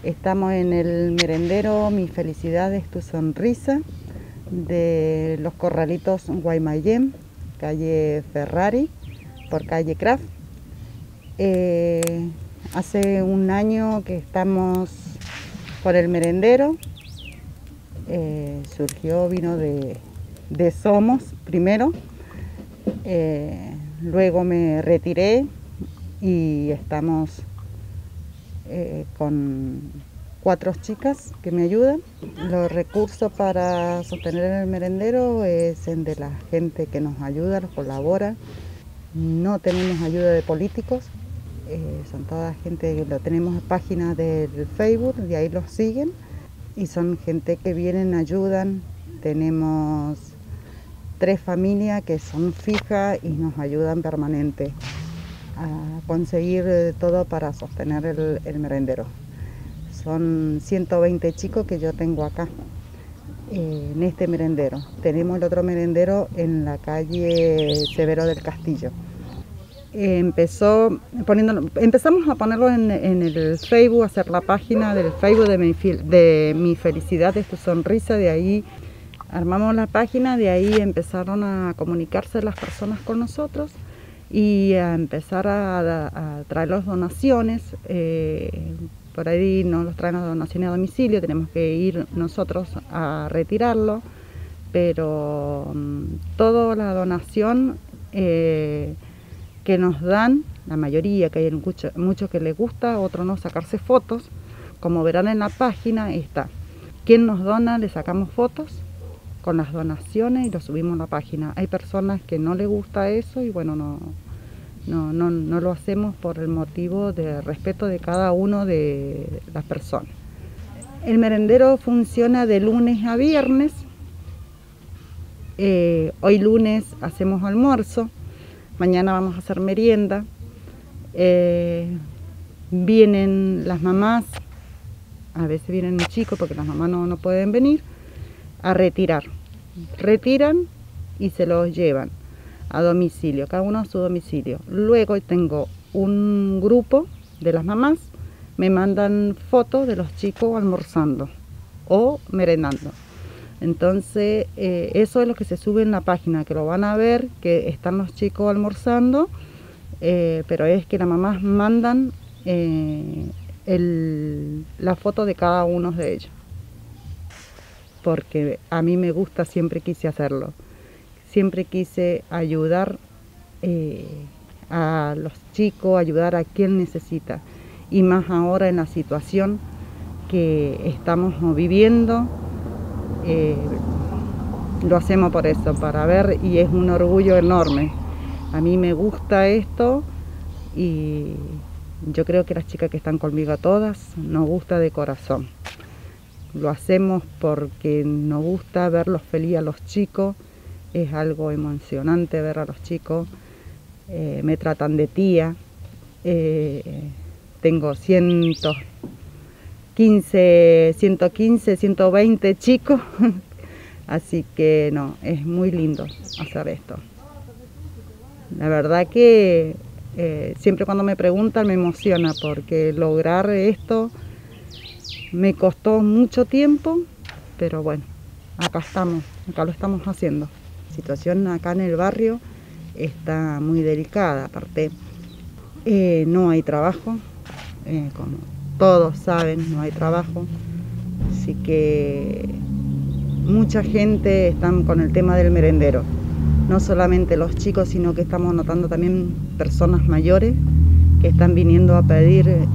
Estamos en el merendero Mi Felicidad es tu Sonrisa de Los Corralitos Guaymallén, calle Ferrari, por calle Kraft. Hace un año que estamos por el merendero. Vino de Somos primero, luego me retiré y estamos con 4 chicas que me ayudan. Los recursos para sostener el merendero es de la gente que nos ayuda, nos colabora. No tenemos ayuda de políticos, son toda gente que lo tenemos en páginas del Facebook, de ahí los siguen y son gente que vienen, ayudan. Tenemos 3 familias que son fijas y nos ayudan permanente a conseguir todo para sostener el merendero. Son 120 chicos que yo tengo acá en este merendero. Tenemos el otro merendero en la calle Severo del Castillo. Empezamos a ponerlo en el Facebook, a hacer la página del Facebook de Mi Felicidad es tu Sonrisa. De ahí armamos la página, de ahí empezaron a comunicarse las personas con nosotros y a empezar a traer las donaciones. Por ahí nos los traen las donaciones a domicilio, tenemos que ir nosotros a retirarlo, pero toda la donación que nos dan, la mayoría, que hay muchos que les gusta, otros no, sacarse fotos. Como verán en la página está quién nos dona, le sacamos fotos con las donaciones y lo subimos a la página. Hay personas que no les gusta eso y bueno, no lo hacemos por el motivo de respeto de cada uno de las personas. El merendero funciona de lunes a viernes. Hoy lunes hacemos almuerzo, mañana vamos a hacer merienda. Vienen las mamás, a veces vienen un chico porque las mamás no pueden venir, a retirar. Retiran y se los llevan a domicilio, cada uno a su domicilio. Luego tengo un grupo de las mamás, me mandan fotos de los chicos almorzando o merendando. Entonces eso es lo que se sube en la página, que lo van a ver, que están los chicos almorzando, pero es que las mamás mandan la foto de cada uno de ellos, porque a mí me gusta, siempre quise hacerlo. Siempre quise ayudar a los chicos, ayudar a quien necesita. Y más ahora en la situación que estamos viviendo, lo hacemos por eso, para ver, y es un orgullo enorme. A mí me gusta esto y yo creo que las chicas que están conmigo, a todas, nos gusta de corazón. Lo hacemos porque nos gusta verlos felices a los chicos. Es algo emocionante ver a los chicos, me tratan de tía, tengo 115, 120 chicos, así que no, es muy lindo hacer esto. La verdad que siempre cuando me preguntan me emociona, porque lograr esto me costó mucho tiempo, pero bueno, acá estamos, acá lo estamos haciendo. La situación acá en el barrio está muy delicada, aparte no hay trabajo, como todos saben, no hay trabajo, así que mucha gente está con el tema del merendero, no solamente los chicos, sino que estamos notando también personas mayores que están viniendo a pedir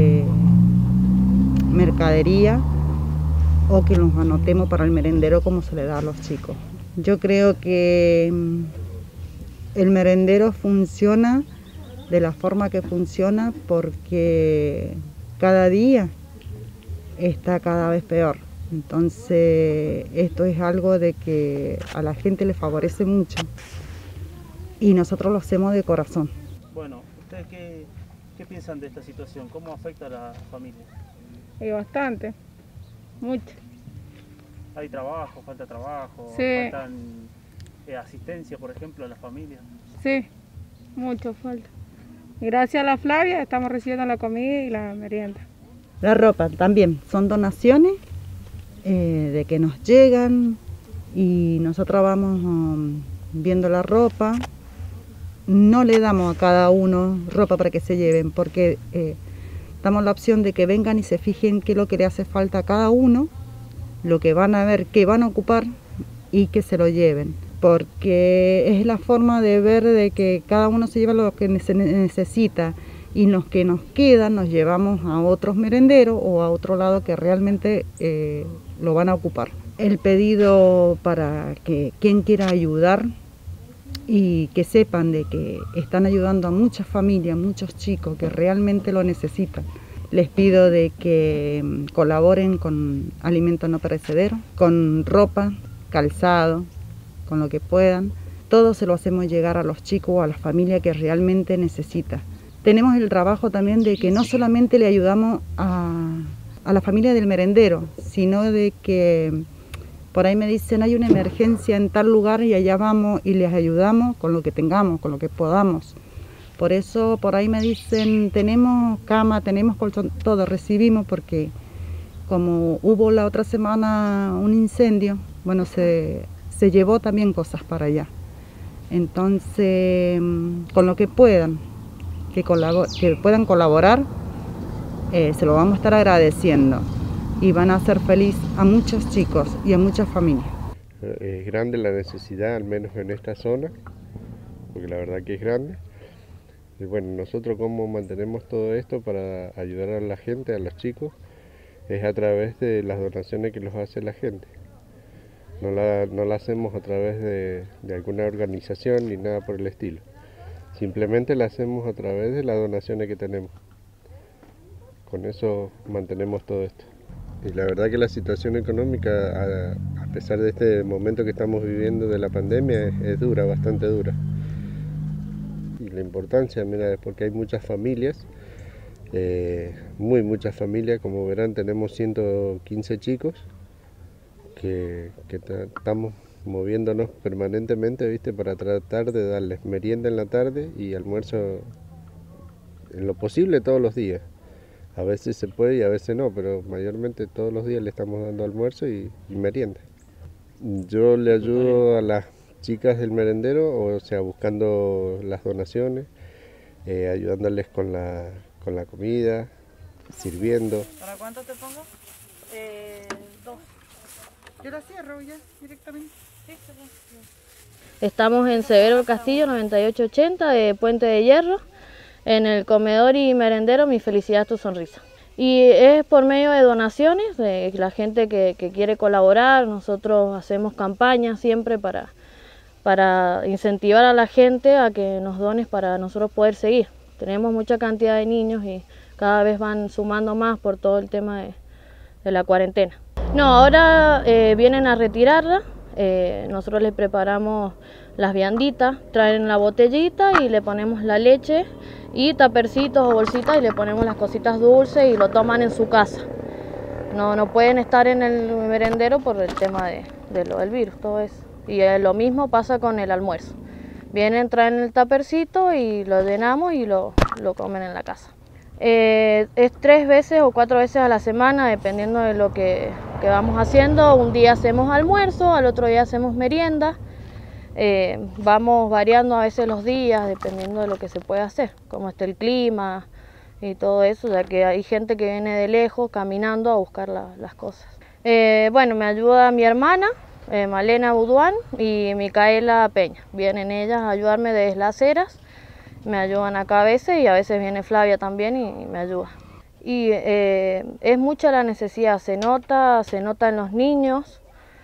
mercadería o que nos anotemos para el merendero como se le da a los chicos. Yo creo que el merendero funciona de la forma que funciona porque cada día está cada vez peor. Entonces esto es algo de que a la gente le favorece mucho y nosotros lo hacemos de corazón. Bueno, ¿ustedes qué piensan de esta situación? ¿Cómo afecta a la familia? Bastante, mucho. ¿Hay trabajo, falta trabajo? Sí. ¿Faltan asistencia, por ejemplo, a las familias? Sí, mucho falta. Gracias a la Flavia estamos recibiendo la comida y la merienda. La ropa también, son donaciones de que nos llegan y nosotros vamos viendo la ropa. No le damos a cada uno ropa para que se lleven, porque damos la opción de que vengan y se fijen qué es lo que le hace falta a cada uno, lo que van a ver, qué van a ocupar y que se lo lleven. Porque es la forma de ver de que cada uno se lleva lo que necesita y los que nos quedan nos llevamos a otros merenderos o a otro lado que realmente lo van a ocupar. El pedido para que quien quiera ayudar y que sepan de que están ayudando a muchas familias, muchos chicos que realmente lo necesitan. Les pido de que colaboren con alimentos no perecederos, con ropa, calzado, con lo que puedan. Todo se lo hacemos llegar a los chicos o a las familias que realmente necesitan. Tenemos el trabajo también de que no solamente le ayudamos a la familia del merendero, sino de que por ahí me dicen hay una emergencia en tal lugar y allá vamos y les ayudamos con lo que tengamos, con lo que podamos. Por eso por ahí me dicen tenemos cama, tenemos colchón, todo recibimos porque como hubo la otra semana un incendio, bueno, se llevó también cosas para allá. Entonces, con lo que puedan, que puedan colaborar, se lo vamos a estar agradeciendo y van a hacer feliz a muchos chicos y a muchas familias. Es grande la necesidad, al menos en esta zona, porque la verdad que es grande. Y bueno, nosotros cómo mantenemos todo esto para ayudar a la gente, a los chicos, es a través de las donaciones que los hace la gente. No la hacemos a través de alguna organización ni nada por el estilo. Simplemente la hacemos a través de las donaciones que tenemos. Con eso mantenemos todo esto. Y la verdad que la situación económica, a pesar de este momento que estamos viviendo de la pandemia, es dura, bastante dura. Y la importancia, mira, es porque hay muchas familias, muchas familias, como verán tenemos 115 chicos que estamos moviéndonos permanentemente, ¿viste? Para tratar de darles merienda en la tarde y almuerzo en lo posible todos los días. A veces se puede y a veces no, pero mayormente todos los días le estamos dando almuerzo y merienda. Yo le ayudo a las chicas del merendero, o sea, buscando las donaciones, ayudándoles con la comida, sirviendo. ¿Para cuánto te pongo? 2. Yo la cierro ya directamente. Sí, Estamos en Severo del Castillo 9880 de Puente de Hierro, en el comedor y merendero Mi Felicidad es tu Sonrisa. Y es por medio de donaciones, de la gente que quiere colaborar. Nosotros hacemos campañas siempre para incentivar a la gente a que nos dones para nosotros poder seguir. Tenemos mucha cantidad de niños y cada vez van sumando más por todo el tema de la cuarentena. No, ahora vienen a retirarla, nosotros les preparamos las vianditas, traen la botellita y le ponemos la leche y tapercitos o bolsitas y le ponemos las cositas dulces y lo toman en su casa. No pueden estar en el merendero por el tema del virus, todo eso. Y lo mismo pasa con el almuerzo. Vienen, traen el tapercito y lo llenamos y lo comen en la casa. Es 3 veces o 4 veces a la semana, dependiendo de lo que vamos haciendo. Un día hacemos almuerzo, al otro día hacemos merienda. Vamos variando a veces los días, dependiendo de lo que se puede hacer, como está el clima y todo eso, ya que hay gente que viene de lejos caminando a buscar las cosas. Bueno, me ayuda mi hermana, Malena Buduán, y Micaela Peña. Vienen ellas a ayudarme desde las Heras. Me ayudan acá a veces y a veces viene Flavia también y me ayuda. Y es mucha la necesidad, se nota en los niños,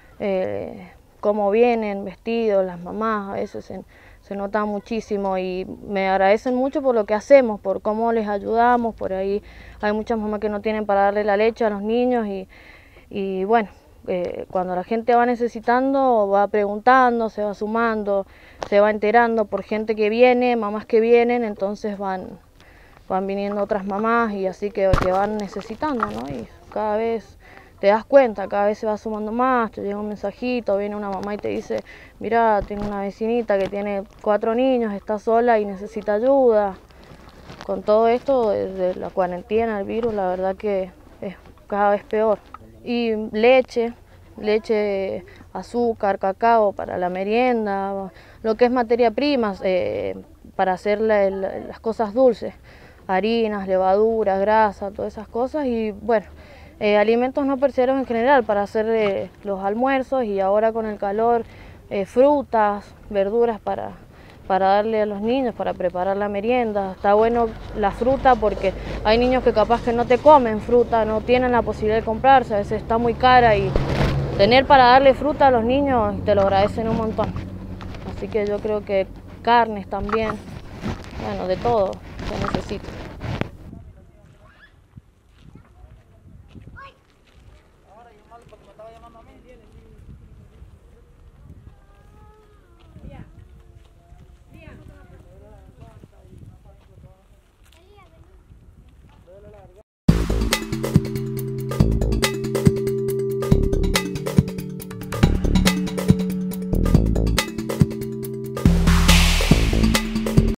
cómo vienen vestidos, las mamás, a veces se nota muchísimo y me agradecen mucho por lo que hacemos, por cómo les ayudamos. Por ahí hay muchas mamás que no tienen para darle la leche a los niños y bueno, cuando la gente va necesitando, va preguntando, se va sumando, se va enterando por gente que viene, mamás que vienen, entonces van viniendo otras mamás y así que van necesitando, ¿no? Y cada vez te das cuenta, cada vez se va sumando más, te llega un mensajito, viene una mamá y te dice, mira, tengo una vecinita que tiene 4 niños, está sola y necesita ayuda. Con todo esto, desde la cuarentena, el virus, la verdad que es cada vez peor. Y leche, azúcar, cacao para la merienda, lo que es materia prima para hacer las cosas dulces, harinas, levaduras, grasa, todas esas cosas y bueno, alimentos no perecederos en general para hacer los almuerzos y ahora con el calor, frutas, verduras para darle a los niños, para preparar la merienda. Está bueno la fruta porque hay niños que capaz que no te comen fruta, no tienen la posibilidad de comprarse, a veces está muy cara y tener para darle fruta a los niños te lo agradecen un montón. Así que yo creo que carnes también, bueno, de todo se necesita. Ahora llamarlo porque me estaba llamando a mí, ¿entiendes?